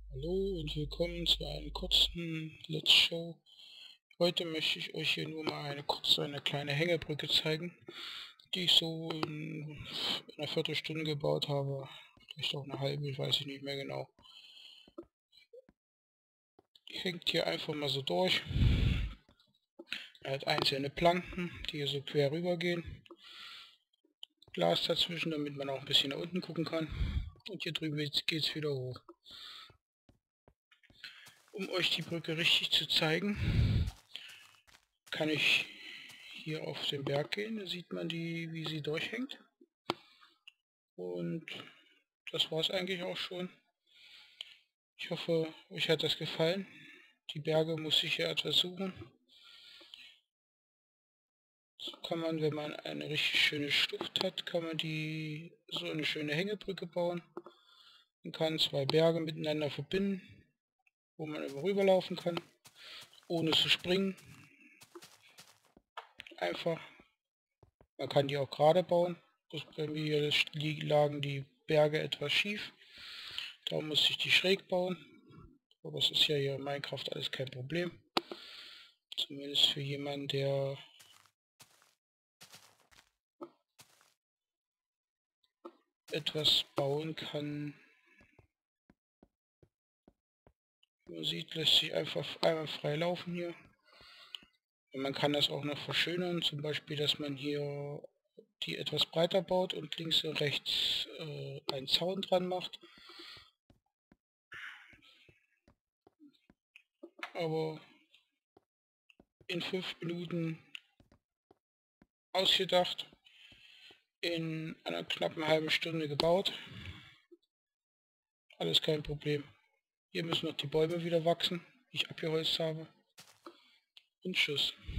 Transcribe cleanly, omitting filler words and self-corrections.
Hallo und willkommen zu einem kurzen Let's Show. Heute möchte ich euch hier nur mal eine kleine Hängebrücke zeigen, die ich so in einer Viertelstunde gebaut habe. Vielleicht auch eine halbe, ich weiß nicht mehr genau. Die hängt hier einfach mal so durch. Er hat einzelne Planken, die hier so quer rüber gehen. Glas dazwischen, damit man auch ein bisschen nach unten gucken kann. Und hier drüben geht es wieder hoch. Um euch die Brücke richtig zu zeigen, kann ich hier auf den Berg gehen. Da sieht man die, wie sie durchhängt. Und das war es eigentlich auch schon. Ich hoffe, euch hat das gefallen. Die Berge muss ich ja etwas suchen. So kann man, wenn man eine richtig schöne Schlucht hat, kann man die so eine schöne Hängebrücke bauen. Man kann zwei Berge miteinander verbinden, wo man rüberlaufen kann, ohne zu springen. Einfach. Man kann die auch gerade bauen. Bei mir lagen die Berge etwas schief. Darum musste ich die schräg bauen. Aber das ist ja hier in Minecraft alles kein Problem. Zumindest für jemanden, der etwas bauen kann. Wie man sieht, lässt sich einfach einmal frei laufen hier. Und man kann das auch noch verschönern, zum Beispiel, dass man hier die etwas breiter baut und links und rechts einen Zaun dran macht. Aber in 5 Minuten ausgedacht, in einer knappen halben Stunde gebaut. Alles kein Problem. Hier müssen noch die Bäume wieder wachsen, die ich abgeholzt habe. Und tschüss.